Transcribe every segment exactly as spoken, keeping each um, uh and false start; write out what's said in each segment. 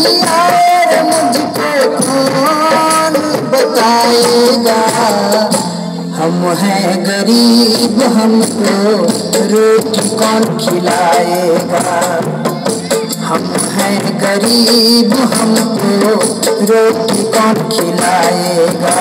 यार मुझको कौन बताएगा। हम हैं गरीब हमको रोटी कौन खिलाएगा। हम हैं गरीब हमको रोटी कौन खिलाएगा।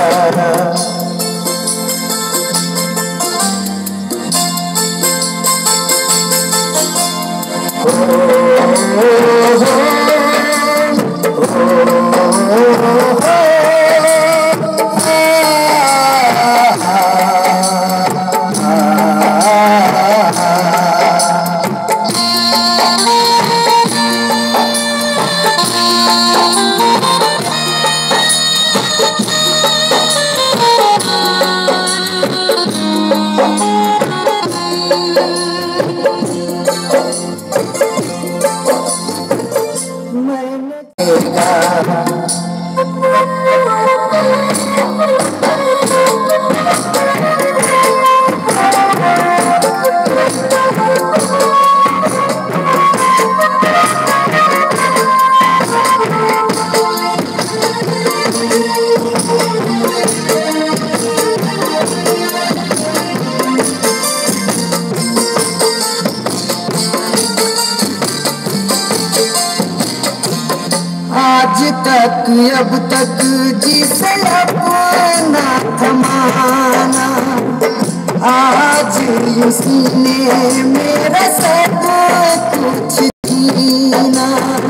आज तक अब तक जिसे अपना थमाना, आज उसी ने मेरा सब कुछ छीना।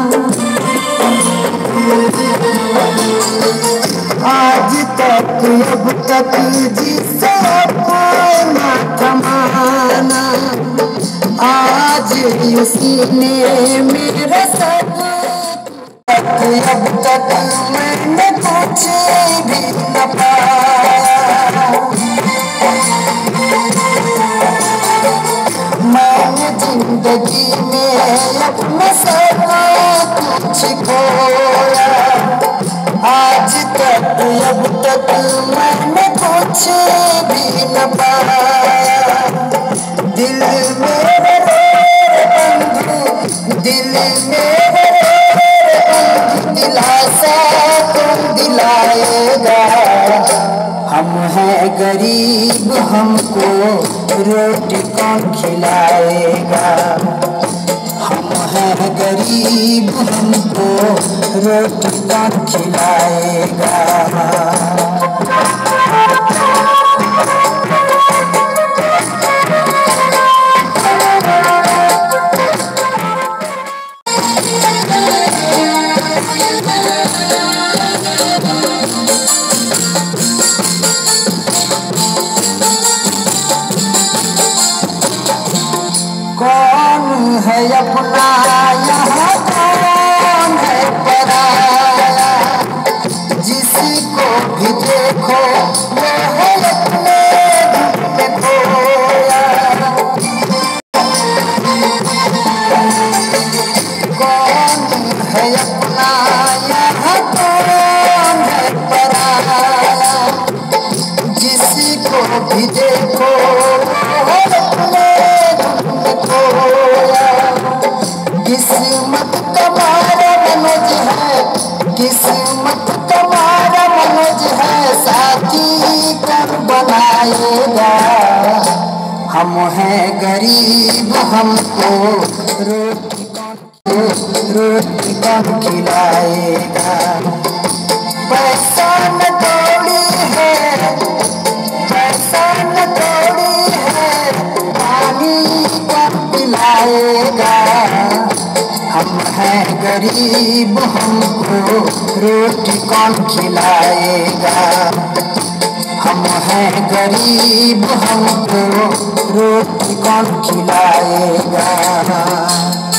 आज तक अब तक जिसे अपना थमाना, आज उसी ने मेरा सब अब तक मैंने कुछ भी न पाया। मैंने जिंदगी में अपना सब कुछ खोया। आज तक अब तक मैंने कुछ भी न पाया। दिल मेरे बंधु, दिल मेरे दिलासा कौन दिलाएगा। हम हैं गरीब हमको रोटी कौन खिलाएगा। हम हैं गरीब हमको रोटी कौन खिलाएगा। कौन है अपना यहाँ कौन है पराया। जिसको भी देखो वो है अपने में खोया। कौन है अपना यहाँ कौन है पराया। जिसको भी देखो वो है अपने किस्मत कमारा मनोज है, किस्मत कमारा मनोज है। साथी कौन बनाएगा। हम हैं गरीब हमको रोटी कौन रोटी कौन खिलाएगा। पैसा न दौड़ी है, पैसा न दौड़ी है, पानी कौन पिलाएगा। हम हैं गरीब हमको रोटी कौन खिलाएगा। हम हैं गरीब हमको रोटी कौन खिलाएगा।